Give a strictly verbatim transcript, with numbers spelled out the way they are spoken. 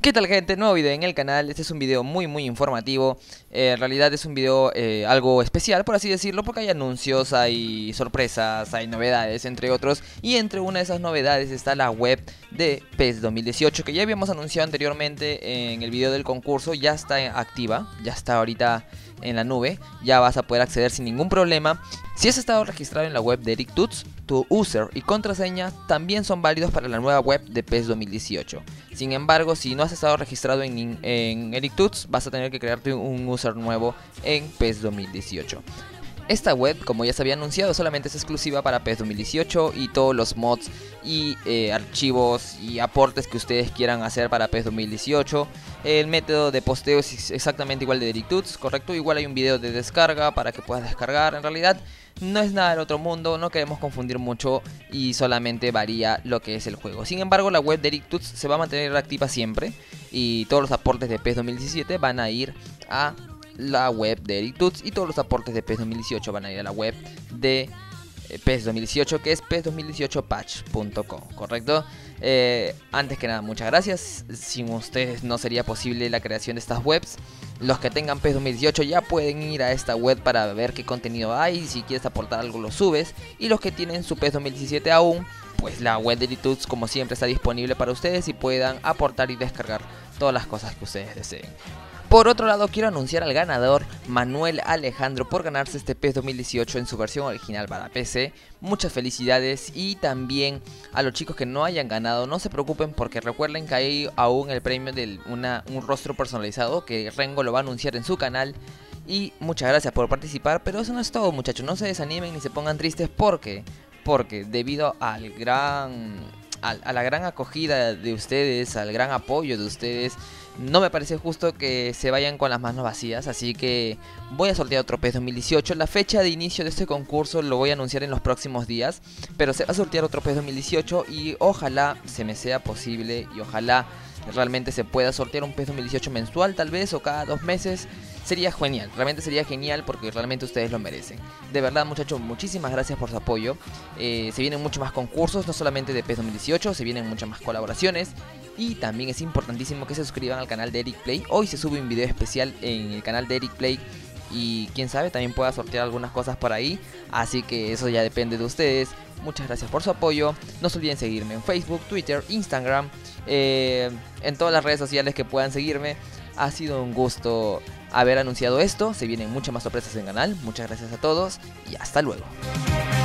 ¿Qué tal, gente? Nuevo video en el canal. Este es un video muy muy informativo. Eh, en realidad es un video eh, algo especial, por así decirlo, porque hay anuncios, hay sorpresas, hay novedades, entre otros. Y entre una de esas novedades está la web de PES dos mil dieciocho, que ya habíamos anunciado anteriormente en el video del concurso. Ya está activa, ya está ahorita en la nube. Ya vas a poder acceder sin ningún problema. Si has estado registrado en la web de Eric Tuts, tu user y contraseña también son válidos para la nueva web de PES dos mil dieciocho. Sin embargo, si no has estado registrado en, en Eric Tuts, vas a tener que crearte un user nuevo en PES dos mil dieciocho. Esta web, como ya se había anunciado, solamente es exclusiva para PES dos mil dieciocho y todos los mods y eh, archivos y aportes que ustedes quieran hacer para PES dos mil dieciocho. El método de posteo es exactamente igual de Eric Tuts, correcto. Igual hay un video de descarga para que puedas descargar. En realidad no es nada del otro mundo, no queremos confundir mucho y solamente varía lo que es el juego. Sin embargo, la web de Eric Tuts se va a mantener activa siempre y todos los aportes de PES dos mil diecisiete van a ir a la web de Eric Tuts y todos los aportes de PES dos mil dieciocho van a ir a la web de eh, PES dos mil dieciocho, que es pes dos mil dieciocho patch punto com, ¿correcto? Eh, antes que nada, muchas gracias. Sin ustedes no sería posible la creación de estas webs. Los que tengan PES dos mil dieciocho ya pueden ir a esta web para ver qué contenido hay. Si quieres aportar algo lo subes. Y los que tienen su PES dos mil diecisiete aún, pues la web de Eric Tuts como siempre está disponible para ustedes y puedan aportar y descargar todas las cosas que ustedes deseen. Por otro lado, quiero anunciar al ganador Manuel Alejandro por ganarse este PES dos mil dieciocho en su versión original para P C. Muchas felicidades, y también a los chicos que no hayan ganado, no se preocupen porque recuerden que hay aún el premio de una, un rostro personalizado que Rengo lo va a anunciar en su canal. Y muchas gracias por participar, pero eso no es todo, muchachos, no se desanimen ni se pongan tristes porque, porque debido al gran... a la gran acogida de ustedes, al gran apoyo de ustedes, no me parece justo que se vayan con las manos vacías. Así que voy a sortear otro PES dos mil dieciocho. La fecha de inicio de este concurso lo voy a anunciar en los próximos días, pero se va a sortear otro PES dos mil dieciocho y ojalá se me sea posible y ojalá realmente se pueda sortear un PES dos mil dieciocho mensual, tal vez, o cada dos meses. Sería genial, realmente sería genial porque realmente ustedes lo merecen. De verdad, muchachos, muchísimas gracias por su apoyo. eh, Se vienen muchos más concursos, no solamente de PES dos mil dieciocho, se vienen muchas más colaboraciones. Y también es importantísimo que se suscriban al canal de Eric Play. Hoy se sube un video especial en el canal de Eric Play y quién sabe, también pueda sortear algunas cosas por ahí. Así que eso ya depende de ustedes. Muchas gracias por su apoyo. No se olviden seguirme en Facebook, Twitter, Instagram, eh, en todas las redes sociales que puedan seguirme. Ha sido un gusto haber anunciado esto. Se vienen muchas más sorpresas en el canal. Muchas gracias a todos y hasta luego.